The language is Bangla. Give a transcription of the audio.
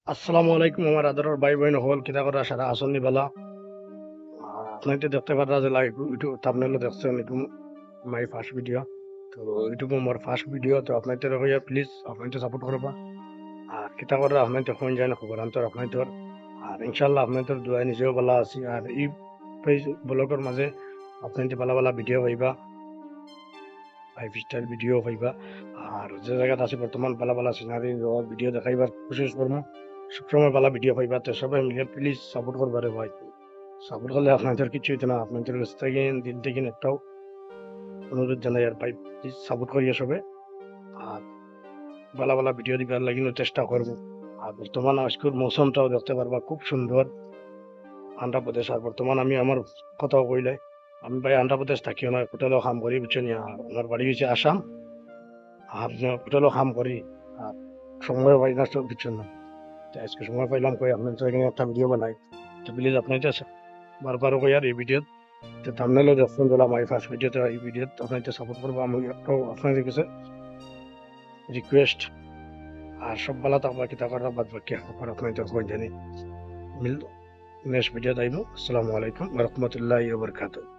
আসসালামু আলাইকুম আমার আদরের ভাই বোন হল কিতা করা সারা আসনি বালা আপনি তো দেখতে পারা যে লাইভ ইউটিউব থাম্বনেল দেখছেন এটা মাই ফার্স্ট ভিডিও তো ইউটিউব মোর ফার্স্ট ভিডিও তো আপনাদের হইয়া প্লিজ আপনাদের সাপোর্ট করবা আর কিতা করা আপনাদের কোন যায় না খবর আন্তর আপনাদের আর ইনশাআল্লাহ আপনাদের দোয়া নিজেও ভালো আছি আর এই পেজ ব্লগের মাঝে আপনাদের ভালো ভালো ভিডিও পাইবা লাইফ স্টাইল ভিডিও পাইবা আর যে জায়গাতে আছে বর্তমান ভালো ভালো সিনারি ভিডিও দেখাইবার কোশিশ করবো সবসময় ভালো ভিডিও পাইবা তো সবাই মিলে প্লিজ সাপোর্ট করবা রে ভাই সাপোর্ট করলে আপনাদের কিছু হইতো না আপনাদের কাছ থেকে দিন থেকে একটাও অনুরোধ জানাই আর ভাই প্লিজ সাপোর্ট করিয়া সবে আর ভালো ভালো ভিডিও দিবার লাগিনো চেষ্টা করবো আর বর্তমান আজকের মৌসুমটাও দেখতে পারবা খুব সুন্দর আন্ধ্রপ্রদেশ আর বর্তমান আমি আমার কথাও কইলে আমি ভাই আন্ধ্রপ্রদেশ থাকিও না হোটেলও কাম করি বুঝছেন আমার বাড়ি হয়েছে আসাম আর হোটেলও কাম করি আর সময় পাই না সব বুঝছেন না তো আজকে সময় পাইলাম কই আপনার তো এখানে একটা ভিডিও বানাই তো প্লিজ আপনার বারবার কই আর এই ভিডিও তো থাম্বনেলও দেখছেন বলে আমার ফার্স্ট ভিডিওতে এই ভিডিও আপনাদের সাপোর্ট করবো আমি একটাও আপনাদের কাছে রিকোয়েস্ট আর সব বেলা থাকবা কিতা করার বাদ বাকি আপনাদের কই জানি মিল নেক্সট ভিডিও আইব আসসালামু আলাইকুম ওয়া রাহমাতুল্লাহি ওয়া বারাকাতুহু